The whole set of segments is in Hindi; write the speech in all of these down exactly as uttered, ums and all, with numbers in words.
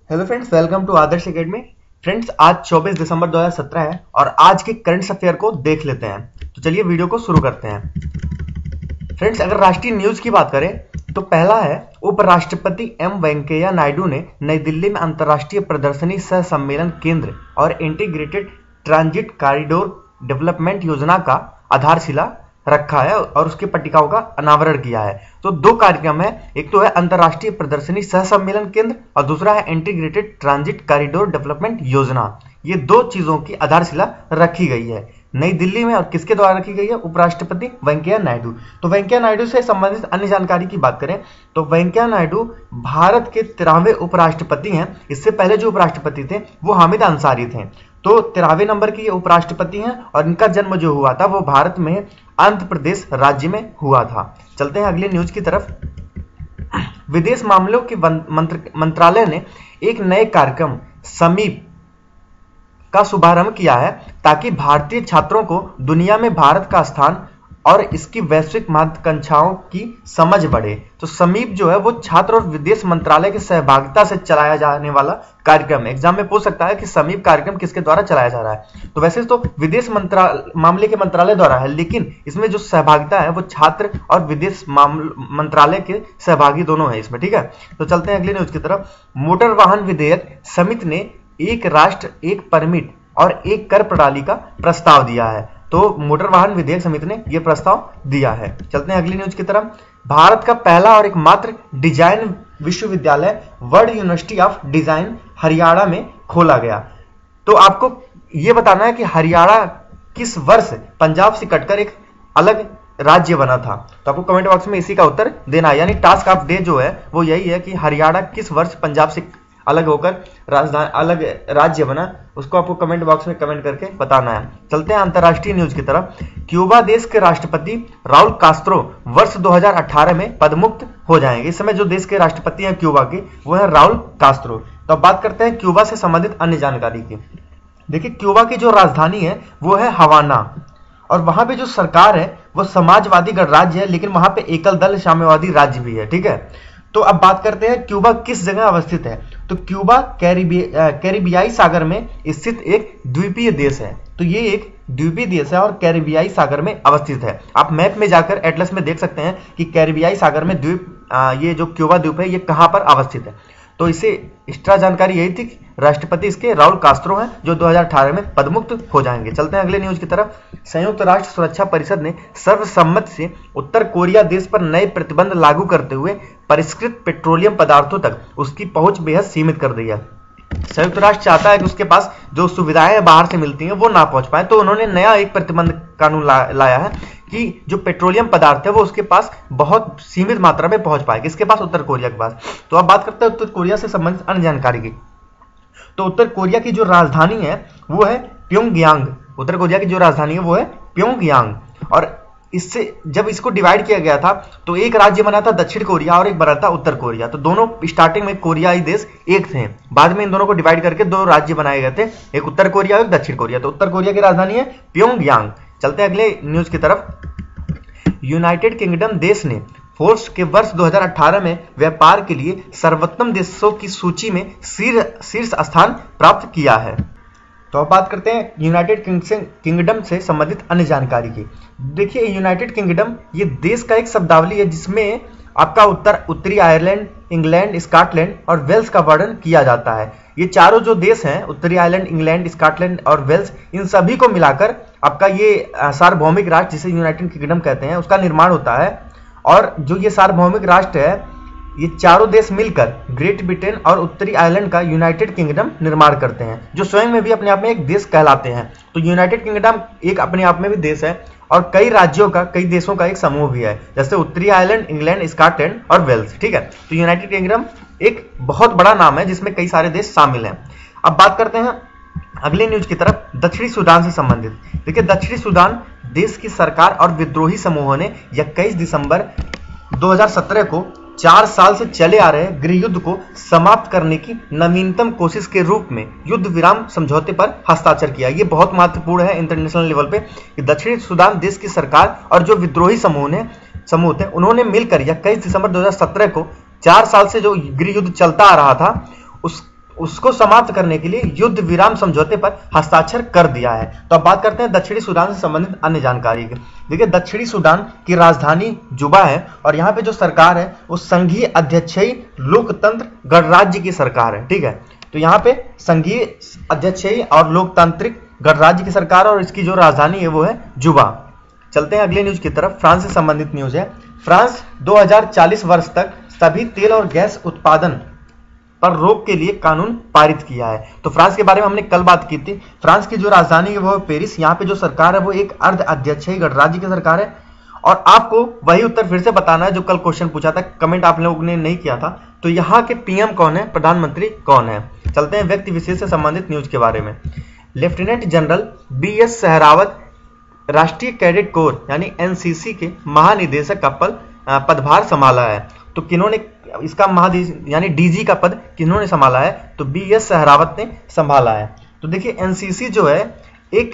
Hello friends, welcome to Adarsh academy. Friends, आज चौबीस दिसंबर दो हज़ार सत्रह है और आज के करंट अफेयर को देख लेते हैं। तो चलिए वीडियो को शुरू करते हैं। फ्रेंड्स, अगर राष्ट्रीय न्यूज की बात करें तो पहला है, उपराष्ट्रपति एम वेंकैया नायडू ने नई दिल्ली में अंतर्राष्ट्रीय प्रदर्शनी सह सम्मेलन केंद्र और इंटीग्रेटेड ट्रांजिट कॉरिडोर डेवलपमेंट योजना का आधारशिला रखा है और उसके पट्टिकाओं का अनावरण किया है। तो दो कार्यक्रम है, एक तो है अंतर्राष्ट्रीय प्रदर्शनी सह सम्मेलन केंद्र और दूसरा है इंटीग्रेटेड ट्रांजिट कॉरिडोर डेवलपमेंट योजना। ये दो चीजों की आधारशिला रखी गई है नई दिल्ली में। और किसके द्वारा रखी गई है? उपराष्ट्रपति वेंकैया नायडू। तो वेंकैया नायडू से संबंधित अन्य जानकारी की बात करें तो वेंकैया नायडू भारत के तेरहवें उपराष्ट्रपति हैं। इससे पहले जो उपराष्ट्रपति थे वो हामिद अंसारी थे। तो तेरहवें नंबर के ये उपराष्ट्रपति हैं और इनका जन्म जो हुआ था वो भारत में आंध्र प्रदेश राज्य में हुआ था। चलते हैं अगले न्यूज की तरफ। विदेश मामलों के मंत्रालय ने एक नए कार्यक्रम समीप का शुभारंभ किया है ताकि भारतीय छात्रों को दुनिया में भारत का स्थान और इसकी वैश्विक महत्वाकांक्षाओं की समझ बढ़े। तो समीप जो है वो छात्र और विदेश मंत्रालय की सहभागिता से चलाया जाने वाला कार्यक्रम है। एग्जाम में पूछ सकता है कि समीप कार्यक्रम किसके द्वारा चलाया जा रहा है। तो वैसे तो विदेश मंत्रालय मामले के मंत्रालय द्वारा है, लेकिन इसमें जो सहभागिता है वो छात्र और विदेश मंत्रालय के सहभागी दोनों है इसमें। ठीक है, तो चलते हैं अगले न्यूज की तरफ। मोटर वाहन विधेयक समिति ने एक राष्ट्र एक परमिट और एक कर प्रणाली का प्रस्ताव दिया है। तो मोटर वाहन विधेयक समिति ने यह प्रस्ताव दिया है। चलते हैं अगली न्यूज की तरफ। भारत का पहला और एकमात्र डिजाइन विश्वविद्यालय world university of design Haryana में खोला गया। तो आपको यह बताना है कि हरियाणा किस वर्ष पंजाब से कटकर एक अलग राज्य बना था। तो आपको कमेंट बॉक्स में इसी का उत्तर देना है, यानी टास्क ऑफ डे जो है वो यही है कि हरियाणा किस वर्ष पंजाब से अलग होकर राजधानी अलग राज्य बना, उसको आपको कमेंट बॉक्स में कमेंट करके बताना है। चलते हैं अंतर्राष्ट्रीय न्यूज की तरफ। क्यूबा देश के राष्ट्रपति राउल कास्त्रो वर्ष दो हज़ार अठारह में पदमुक्त हो जाएंगे। इस समय जो देश के राष्ट्रपति हैं क्यूबा के वो है राउल कास्त्रो। तो अब बात करते हैं क्यूबा से संबंधित अन्य जानकारी की। देखिए, क्यूबा की जो राजधानी है वो है हवाना और वहां पे जो सरकार है वो समाजवादी गणराज्य है, लेकिन वहां पे एकल दल साम्यवादी राज्य भी है। ठीक है, तो अब बात करते हैं क्यूबा किस जगह अवस्थित है। तो क्यूबा कैरिबी कैरिबियाई सागर में स्थित एक द्वीपीय देश है। तो ये एक द्वीपीय देश है और कैरिबियाई सागर में अवस्थित है। आप मैप में जाकर एटलस में देख सकते हैं कि कैरिबियाई सागर में द्वीप ये जो क्यूबा द्वीप है ये कहां पर अवस्थित है। तो इसे एक्स्ट्रा जानकारी यही थी कि राष्ट्रपति इसके राउल कास्त्रो हैं जो दो हज़ार अठारह में पदमुक्त हो जाएंगे। चलते हैं अगले न्यूज की तरफ। संयुक्त राष्ट्र सुरक्षा परिषद ने सर्वसम्मति से उत्तर कोरिया देश पर नए प्रतिबंध लागू करते हुए परिष्कृत पेट्रोलियम पदार्थों तक उसकी पहुंच बेहद सीमित कर दी है। संयुक्त राष्ट्र चाहता है कि उसके पास जो सुविधाएं बाहर से मिलती हैं वो ना पहुंच पाए, तो उन्होंने नया एक प्रतिबंध कानून ला, लाया है कि जो पेट्रोलियम पदार्थ है वो उसके पास बहुत सीमित मात्रा में पहुंच पाए। किसके पास? उत्तर कोरिया के पास। तो अब बात करते हैं उत्तर कोरिया से संबंधित अन्य जानकारी की। तो उत्तर कोरिया की जो राजधानी है वो है प्योंगयांग। उत्तर कोरिया की जो राजधानी है वो है प्योंगयांग। और इससे जब इसको डिवाइड किया गया था तो एक राज्य बना था दक्षिण कोरिया और एक बना था उत्तर कोरिया। तो दोनों स्टार्टिंग में कोरियाई देश एक थे, बाद में इन दोनों को डिवाइड करके दो राज्य बनाए गए थे, एक उत्तर कोरिया और एक दक्षिण कोरिया। तो उत्तर कोरिया की राजधानी है प्योंगयांग। चलते हैं अगले न्यूज की तरफ। यूनाइटेड किंगडम देश ने फोर्ब्स के वर्ष दो हज़ार अठारह में व्यापार के लिए सर्वोत्तम देशों की सूची में शीर्ष स्थान प्राप्त किया है। तो अब बात करते हैं यूनाइटेड किंगडम से संबंधित अन्य जानकारी की। देखिए, यूनाइटेड किंगडम ये देश का एक शब्दावली है जिसमें आपका उत्तर उत्तरी आयरलैंड, इंग्लैंड, स्कॉटलैंड और वेल्स का वर्णन किया जाता है। ये चारों जो देश हैं, उत्तरी आयरलैंड, इंग्लैंड, स्कॉटलैंड और वेल्स, इन सभी को मिलाकर आपका ये सार्वभौमिक राष्ट्र जिसे यूनाइटेड किंगडम कहते हैं उसका निर्माण होता है। और जो ये सार्वभौमिक राष्ट्र है ये चारों देश मिलकर ग्रेट ब्रिटेन और उत्तरी आयरलैंड का यूनाइटेड किंगडम निर्माण करते हैं, जो स्वयं में भी अपने आप में एक देश कहलाते हैं। तो यूनाइटेड किंगडम एक अपने आप में भी देश है और कई राज्यों का, कई देशों का एक समूह भी है, जैसे उत्तरी आयरलैंड, इंग्लैंड, स्कॉटलैंड और वेल्स। ठीक है, तो यूनाइटेड किंगडम एक बहुत बड़ा नाम है जिसमें कई सारे देश शामिल हैं। अब बात करते हैं अगले न्यूज की तरफ, दक्षिणी सूडान से संबंधित। देखिए, दक्षिणी सूडान देश की सरकार और विद्रोही समूहों ने इक्कीस दिसंबर दो हज़ार सत्रह को चार साल से चले आ रहे गृह युद्ध को समाप्त करने की नवीनतम कोशिश के रूप में युद्ध विराम समझौते पर हस्ताक्षर किया। ये बहुत महत्वपूर्ण है इंटरनेशनल लेवल पे कि दक्षिणी सूडान देश की सरकार और जो विद्रोही समूह ने समूह थे उन्होंने मिलकर इक्कीस दिसंबर दो हज़ार सत्रह को चार साल से जो गृह युद्ध चलता आ रहा था उस उसको समाप्त करने के लिए युद्ध विराम समझौते पर हस्ताक्षर कर दिया है। तो अब बात करते हैं दक्षिणी सूडान से संबंधित अन्य जानकारी की। देखिए दक्षिणी सूडान की राजधानी जुबा है और यहाँ पे जो सरकार है वो संघीय अध्यक्षीय लोकतंत्र गणराज्य की सरकार है। ठीक है, तो यहाँ पे संघीय अध्यक्षीय और लोकतांत्रिक गणराज्य की सरकार और इसकी जो राजधानी है वो है जुबा। चलते हैं अगले न्यूज की तरफ। फ्रांस से संबंधित न्यूज है। फ्रांस दो हज़ार चालीस वर्ष तक सभी तेल और गैस उत्पादन पर रोक के लिए कानून पारित किया है। तो फ्रांस के बारे में हमने कल बात की थी। फ्रांस की जो राजधानी है वो है पेरिस। यहाँ पे जो सरकार है वो एक अर्ध अध्यक्षीय गणराज्य की सरकार है। और आपको वही उत्तर फिर से बताना है जो कल क्वेश्चन पूछा था, कमेंट आप लोगों ने नहीं किया था। तो यहाँ के पीएम कौन है, प्रधानमंत्री कौन है। चलते हैं व्यक्ति विशेष से संबंधित न्यूज के बारे में। Lieutenant general B S Sehrawat राष्ट्रीय कैडेट कोर यानी एनसीसी के महानिदेशक का पद पदभार संभाला है। तो किन्होंने इसका महानिदेशक यानी डीजी का पद किन्होंने संभाला है, तो बी एस सहरावत ने संभाला है। तो देखिए एनसीसी जो है एक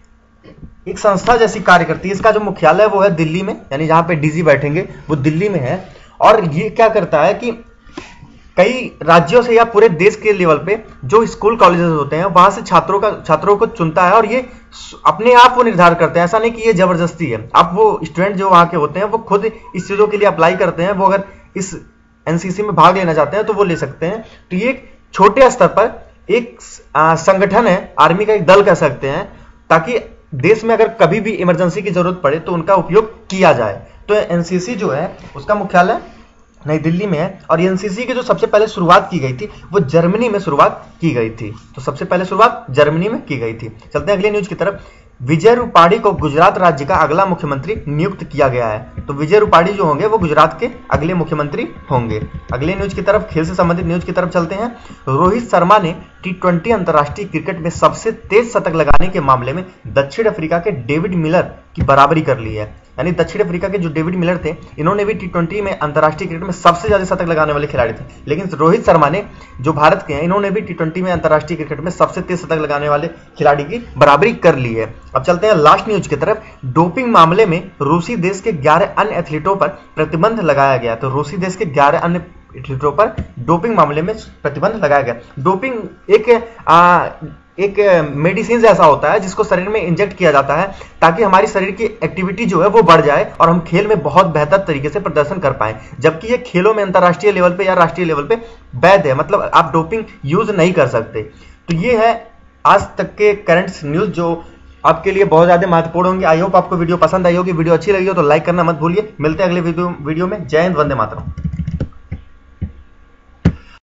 एक संस्था जैसी कार्य करती है। इसका जो मुख्यालय वो है दिल्ली में, यानी जहां पे डीजी बैठेंगे वो दिल्ली में है। और ये क्या करता है कि कई राज्यों से या पूरे देश के लेवल पे जो स्कूल कॉलेजेस होते हैं वहां से छात्रों का छात्रों को चुनता है और ये अपने आप वो निर्धारित करते हैं। ऐसा नहीं कि ये जबरदस्ती है। आप वो स्टूडेंट जो वहां के होते हैं वो खुद इस चीजों के लिए अप्लाई करते हैं। वो अगर इस एनसीसी में भाग लेना चाहते हैं तो वो ले सकते हैं। तो ये एक छोटे स्तर पर एक संगठन है, आर्मी का एक दल कह सकते हैं, ताकि देश में अगर कभी भी इमरजेंसी की जरूरत पड़े तो उनका उपयोग किया जाए। तो एनसीसी जो है उसका मुख्यालय नई दिल्ली में है। और एनसीसी की जो सबसे पहले शुरुआत की गई थी वो जर्मनी में शुरुआत की गई थी। तो सबसे पहले शुरुआत जर्मनी में की गई थी। चलते हैं अगले न्यूज की तरफ। विजय रूपाणी को गुजरात राज्य का अगला मुख्यमंत्री नियुक्त किया गया है। तो विजय रूपाणी जो होंगे वो गुजरात के अगले मुख्यमंत्री होंगे। अगले न्यूज की तरफ, खेल से संबंधित न्यूज की तरफ चलते हैं। रोहित शर्मा ने टी ट्वेंटी अंतर्राष्ट्रीय क्रिकेट में सबसे तेज शतक लगाने के मामले में दक्षिण अफ्रीका के डेविड मिलर की बराबरी कर ली है। यानी दक्षिण अफ्रीका के जो डेविड मिलर थे इन्होंने भी टी ट्वेंटी में अंतर्राष्ट्रीय क्रिकेट में सबसे ज्यादा शतक लगाने वाले खिलाड़ी थे। लेकिन रोहित शर्मा ने जो भारत के हैं इन्होंने भी टी ट्वेंटी में अंतर्राष्ट्रीय क्रिकेट में सबसे तेज शतक लगाने वाले खिलाड़ी की बराबरी कर ली है। अब चलते हैं लास्ट न्यूज की तरफ। डोपिंग मामले में रूसी देश के ग्यारह अन्य एथलीटों पर प्रतिबंध लगाया गया। तो रूसी देश के ग्यारह अन्य एथलीटों पर डोपिंग मामले में प्रतिबंध लगाया गया। डोपिंग एक आ, एक मेडिसिन ऐसा होता है जिसको शरीर में इंजेक्ट किया जाता है ताकि हमारी शरीर की एक्टिविटी जो है वो बढ़ जाए और हम खेल में बहुत बेहतर तरीके से प्रदर्शन कर पाएं। जबकि ये खेलों में अंतर्राष्ट्रीय लेवल पे या राष्ट्रीय लेवल पे वैध है, मतलब आप डोपिंग यूज नहीं कर सकते। तो ये है आज तक के करंट न्यूज जो आपके लिए बहुत ज्यादा महत्वपूर्ण होंगे। आई होप आपको वीडियो पसंद आई होगी। वीडियो अच्छी लगी हो तो लाइक करना मत भूलिए। मिलते हैं अगले वीडियो वीडियो में। जय हिंद, वंदे मातरम।